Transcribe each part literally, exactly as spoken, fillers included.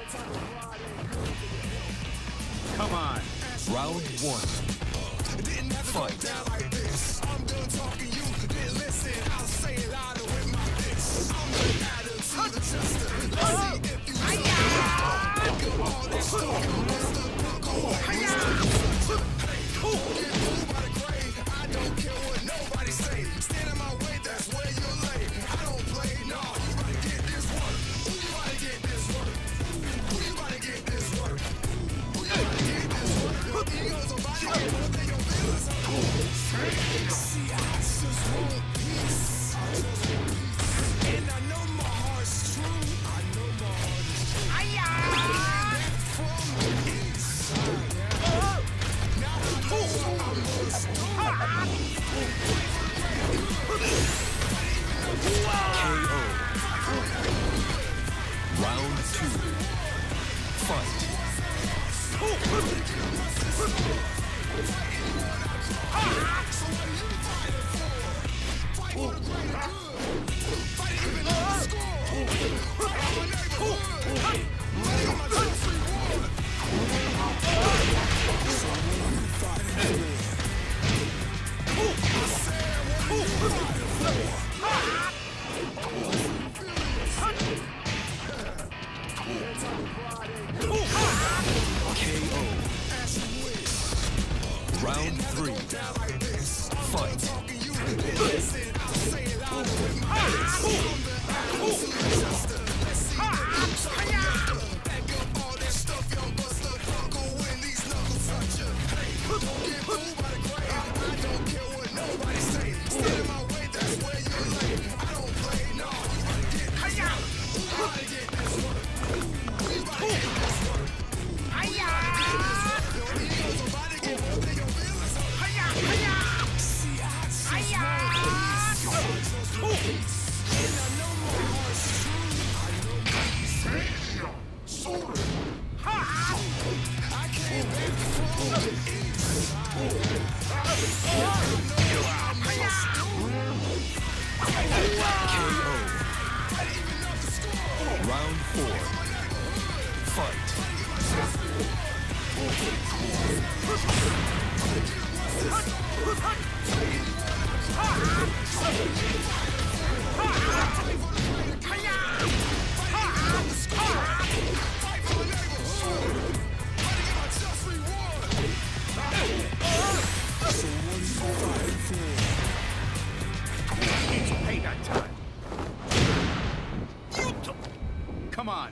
Come on. Round one. Fight. I'm done talking, you didn't listen. I'll say it louder with my fist. I'm the attitude, the tester. Let's see if you back up all that stuff. You must have buckled away. Hey, get moved by the grave. I don't care what nobody say. Stand in my way, that's where you're lay. I don't play, no. You gotta get this work. Who you gotta get this work? Who you gotta get this work? Who you gotta get this work? Your egos are body, but they your feelings. See, I just want peace. I just want peace. And I know my heart's true. I know my heart is true. Back from the east side. Now I know what I must do. K O. Round two. Fight. K O. Round three. Fight. Round four. Fight. Hey, that time. Come on.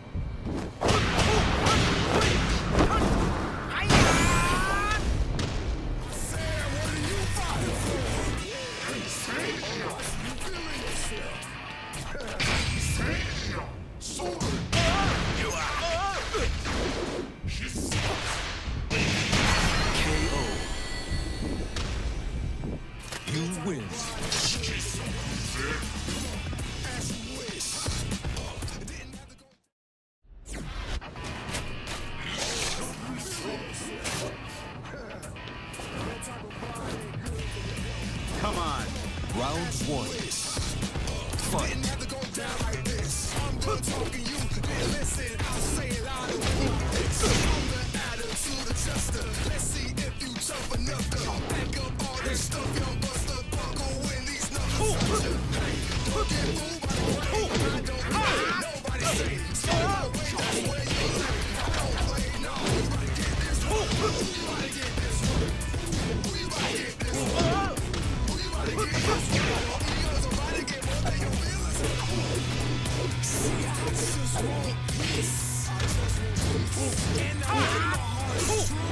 K O. You win. Come on. Round one. Fight. I'm done talking, you didn't listen. I'll say it louder with my fist. I'm the attitude, the tester. Let's see if you tough enough to back up all this stuff. Young buster, buckle when these knuckles touch you. Hey, get moved by the grave. I don't care nobody say. Stand in my way, that's where you lay. I don't play, no. You gotta get this work. Who you gotta get this work? Who you gotta get this work? Who you gotta get this work? Your egos are about to get more than your feelings. See, I just want peace. I just want peace. And I know my heart's true.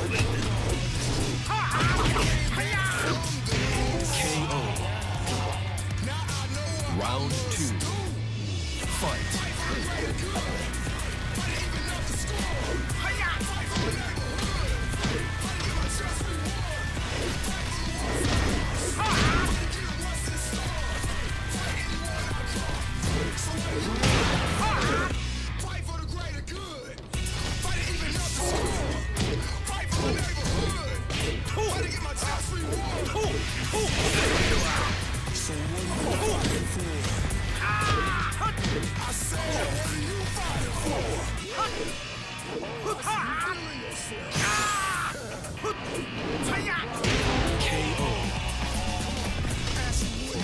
K O. Round two. Fight. Fight for the greater good. Fight to even up the score. Fight for the neighborhood. Fight to get my tax reward. So what are you fighting for? I said, what are you fighting for?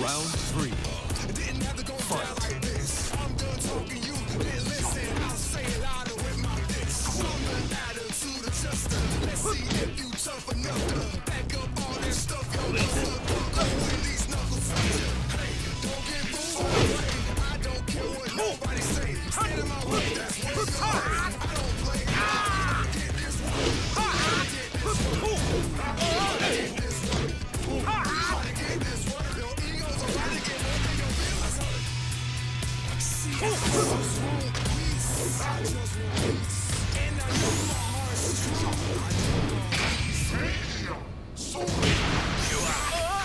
Round three. Didn't have to go Fight. down like this. I'm done talking, you didn't listen. I'll say it louder with my fist. I'm the attitude adjuster. Let's see if you tough enough to back up all that stuff. Yo, what's up? Go with these knuckles. Hey, don't get fooled by the way. I don't care what nobody say. Stand in my way, that's where you're at. I don't play. I get this one. I get this one. I get this one. I get this one. Your ego's about to get up in your feelings hurt. See, I just want peace. I just want peace. And I know my heart's true. I know my heart's so you are.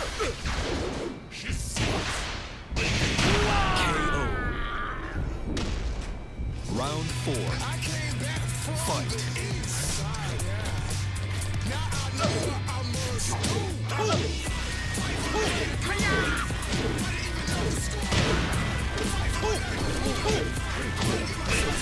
K O. Round four. I came back from Fight. the east side. Yeah. Now I know what I must do. Fight for it. I didn't even know the score. Fight for it. I didn't get myself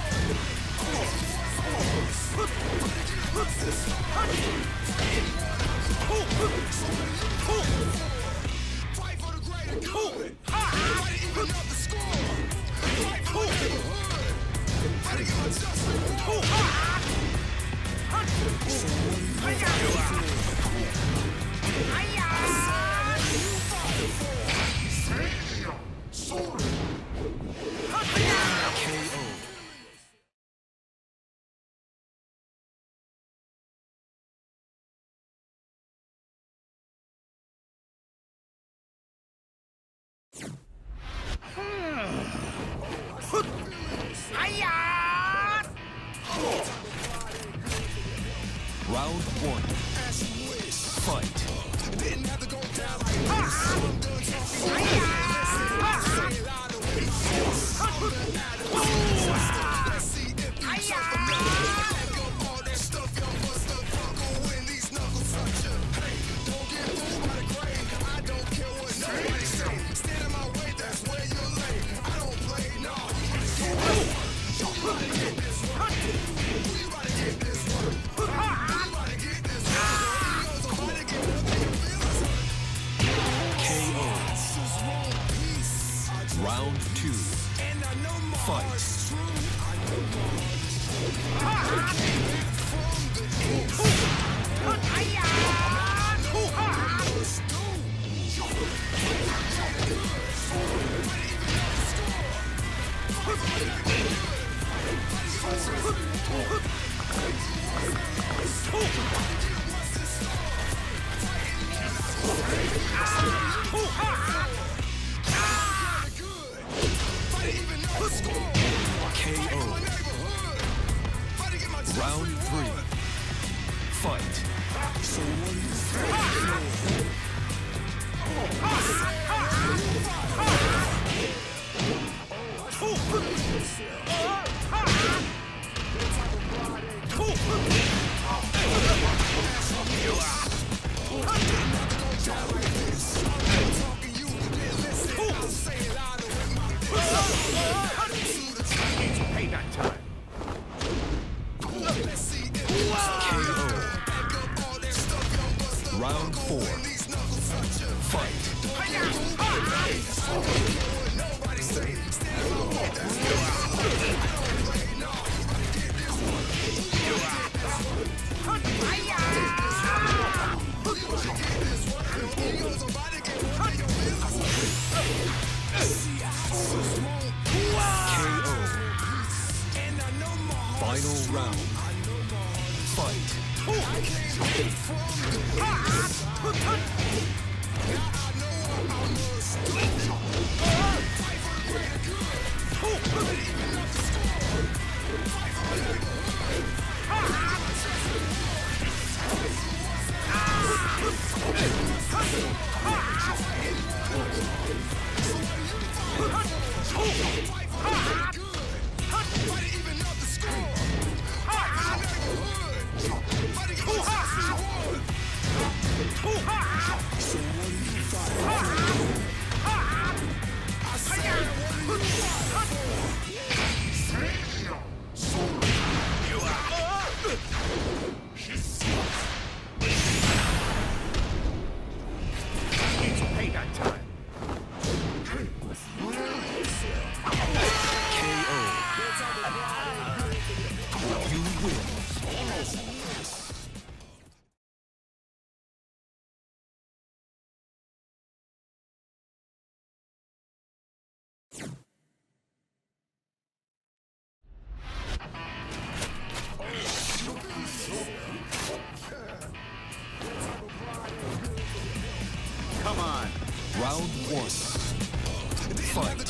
Fight for the greater good. I didn't even know the score. Fight for the neighborhood. I didn't get my just reward. K O. Round one. Fight. Didn't have to go down like this. I'm done talking. Say it louder with my fist. I'm the attitude adjuster. Let's see if you tough enough. Back up all that stuff, y'all must have buckled when these knuckles touch you. Hey, don't get fooled by the grain. I don't care what nobody say. Stand in my way, that's where you're late. I don't play, no. You about to get this one. You about to get this one. You about to get this one. Your ego's about to get up in your feelings hurt. K O. Just want peace. I just Round two. and I know my Fight. heart's true. I know my heart's true. I came back from the east. Now I know what I must do. K O. Round three. Fight. So what do you think? Payback time. K O. Round four. Fight. K O. Final round. Fight. Round one. Fight.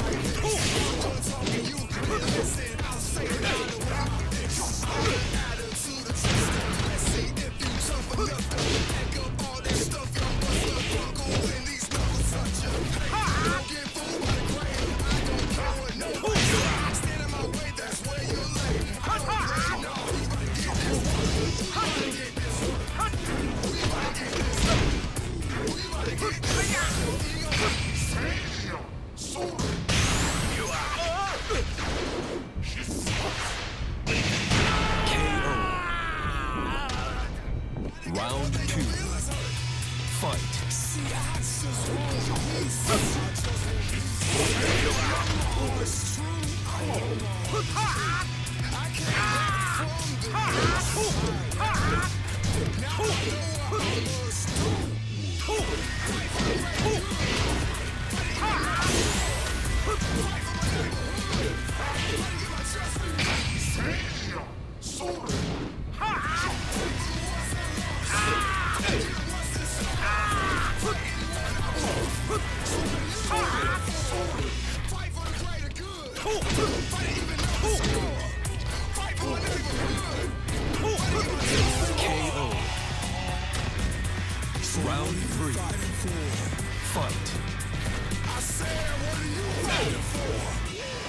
Round two. Fight. Round three. Fight. I said, what are you waiting for?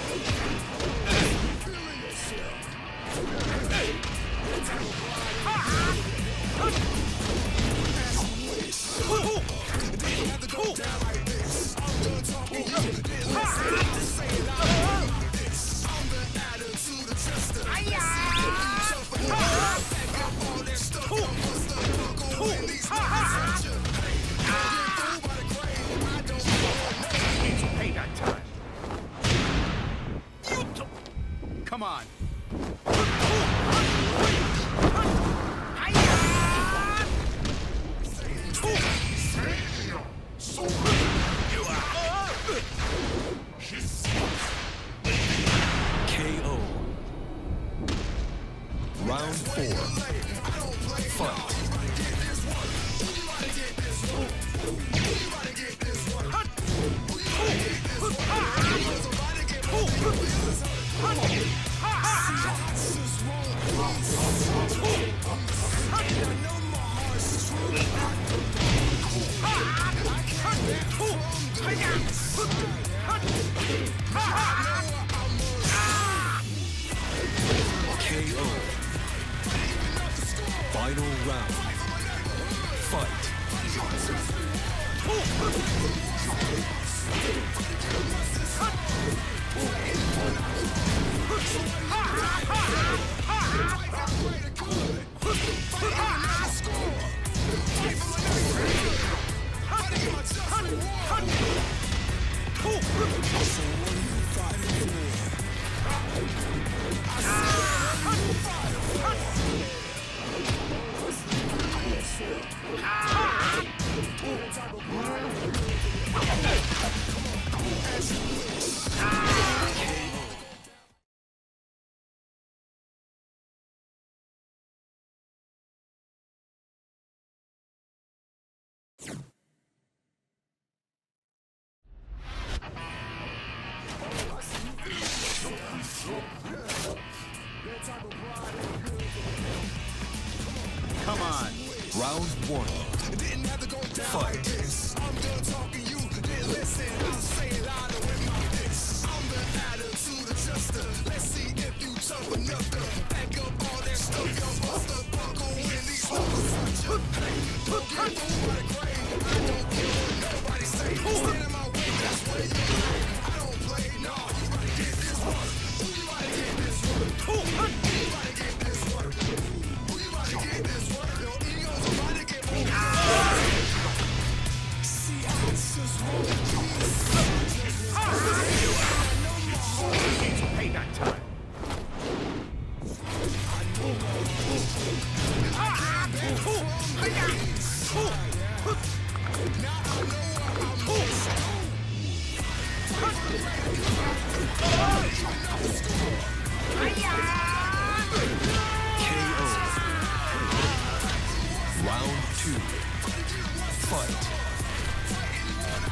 Come on. K O. Round four. Fight. K O. Final round. Fight. Come on. Round one. Fight. I'm done talking, you didn't listen. I'll say it louder with my fist. I'm the attitude adjuster. Let's see if you tough enough to back up all that stuff. Your buster buckle in these numbers. Hey, don't get fooled by the grave. I don't care what nobody say. Stand in my way, that's where you lay. I don't play, no. You gotta get this one. You gotta get this one. You gotta get this one. You gotta get this one. Your ego's about to get moved. See, I just want Payback time. K O. Round two. Fight.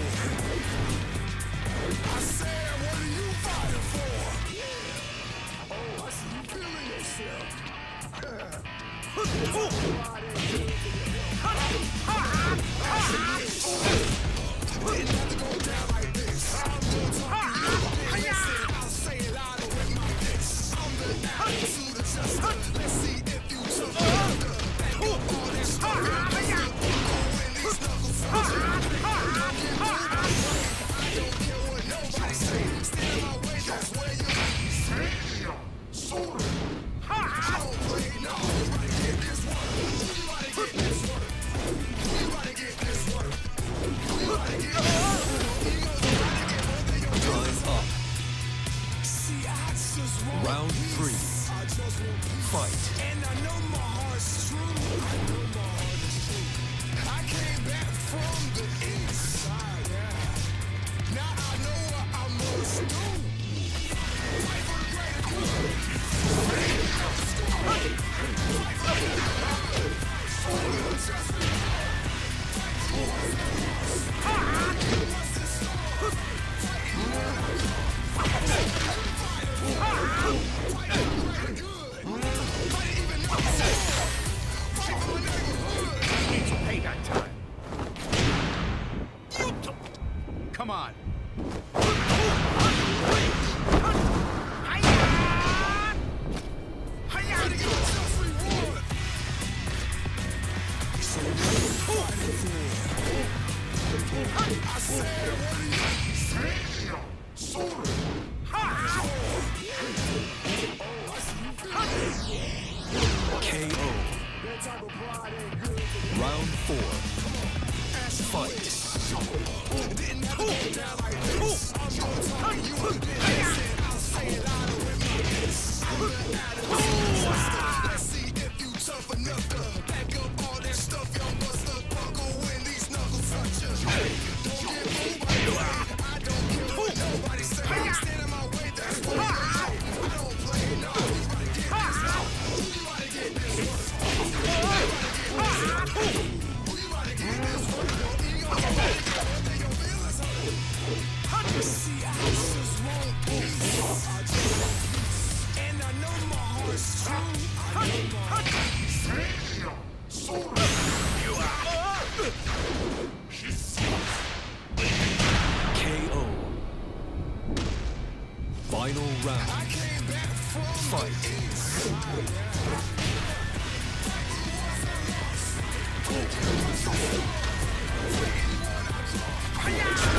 I said, what are you fighting for? Yeah. Oh, I see you feeling yourself. Didn't have to go down like this. I'm done talking you. Listen, I'll say it louder with my fist. I'm the attitude adjuster. Let's see if you took under. Back up all that stuff. Go in these knuckles. Don't get moved by the I don't care what nobody say. Stand in my way, that's where you be. Sort of. I don't play, no. You gotta get this work. You gotta get this work. You gotta get this work. You gotta get this work. Time up. See, I just want Round peace. three. I just want peace. Fight. And I know my heart's true. I know my heart is true. I came back from the east side, yeah. Now I know what I must do. Fight for the greater good. Fight for the good. For the justice. Fight for what's lost. What's in store? Fight for Fight for the greater good. Fight even though it's war. Fight for the neighborhood. It's payback time. Come on. Try to get a just reward. So what are you fighting for? I said, what are you? Sort of. K O. Round four. Fight. Didn't have to go down like this. I'm gonna talk to you a bit. Listen, I'll say it louder with my fist. I'm the attitude adjuster. Let's see if you tough enough to back up all that stuff. Young buster, buckle when these knuckles touch you. Don't get moved by the way. I don't care what nobody say. Stand in my way, that's what I do. I don't play, no. You gotta get this work. You gotta get this work. You gotta get this work. You gotta get this work. You gotta get this work. See, I just want peace. I just want peace. And I know my heart's true. I know my heart's true. Sort of. K O. Final round. I came back from Fight. the east. Hiya!